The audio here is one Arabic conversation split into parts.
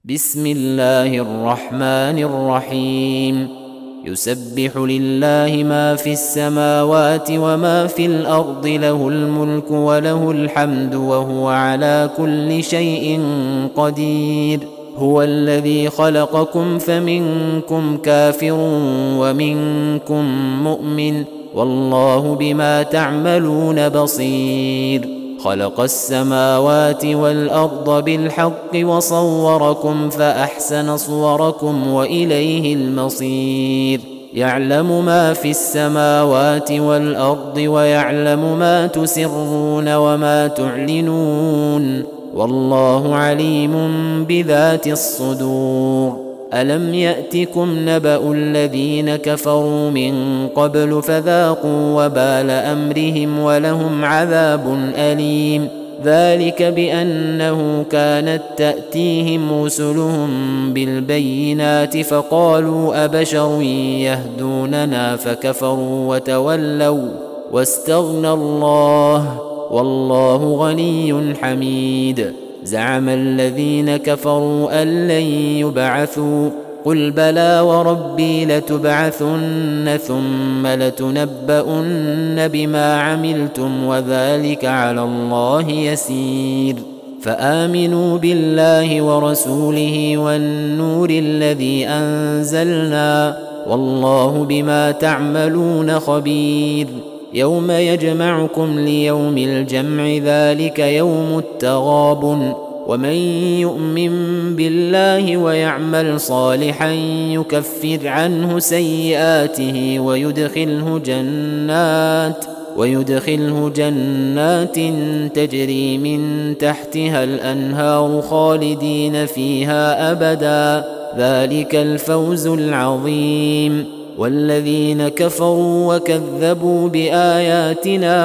بسم الله الرحمن الرحيم يسبح لله ما في السماوات وما في الأرض له الملك وله الحمد وهو على كل شيء قدير هو الذي خلقكم فمنكم كافر ومنكم مؤمن والله بما تعملون بصير خلق السماوات والأرض بالحق وصوركم فأحسن صوركم وإليه المصير يعلم ما في السماوات والأرض ويعلم ما تسرون وما تعلنون والله عليم بذات الصدور ألم يأتكم نبأ الذين كفروا من قبل فذاقوا وبال أمرهم ولهم عذاب أليم ذلك بأنه كانت تأتيهم رسلهم بالبينات فقالوا أبشر يهدوننا فكفروا وتولوا واستغنى الله والله غني حميد زعم الذين كفروا أن لن يبعثوا قل بلى وربي لتبعثن ثم لتنبؤن بما عملتم وذلك على الله يسير فآمنوا بالله ورسوله والنور الذي أنزلنا والله بما تعملون خبير يوم يجمعكم ليوم الجمع ذلك يوم التغابن ومن يؤمن بالله ويعمل صالحا يكفر عنه سيئاته ويدخله جنات تجري من تحتها الأنهار خالدين فيها أبدا ذلك الفوز العظيم والذين كفروا وكذبوا بآياتنا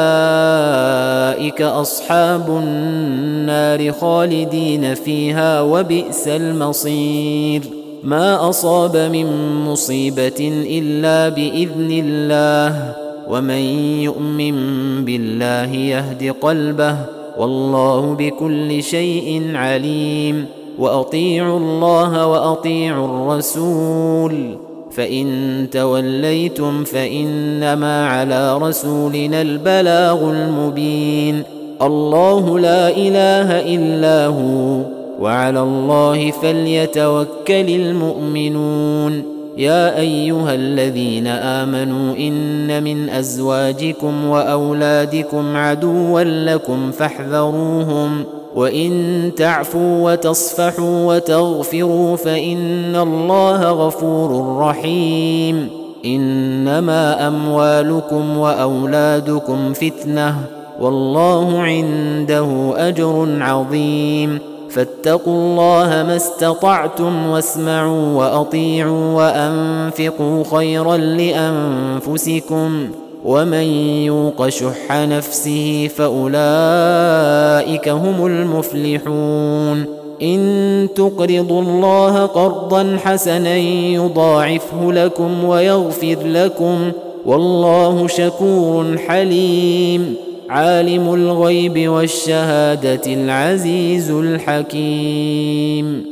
أولئك أصحاب النار خالدين فيها وبئس المصير ما أصاب من مصيبة إلا بإذن الله ومن يؤمن بالله يهد قلبه والله بكل شيء عليم وأطيعوا الله وأطيعوا الرسول فإن توليتم فإنما على رسولنا البلاغ المبين الله لا إله إلا هو وعلى الله فليتوكل المؤمنون يا أيها الذين آمنوا إن من أزواجكم وأولادكم عدوا لكم فاحذروهم وإن تعفوا وتصفحوا وتغفروا فإن الله غفور رحيم إنما أموالكم وأولادكم فتنة والله عنده أجر عظيم فاتقوا الله ما استطعتم واسمعوا وأطيعوا وأنفقوا خيرا لأنفسكم ومن يوق شح نفسه فأولئك هم المفلحون إن تقرضوا الله قرضا حسنا يضاعفه لكم ويغفر لكم والله شكور حليم عالم الغيب والشهادة العزيز الحكيم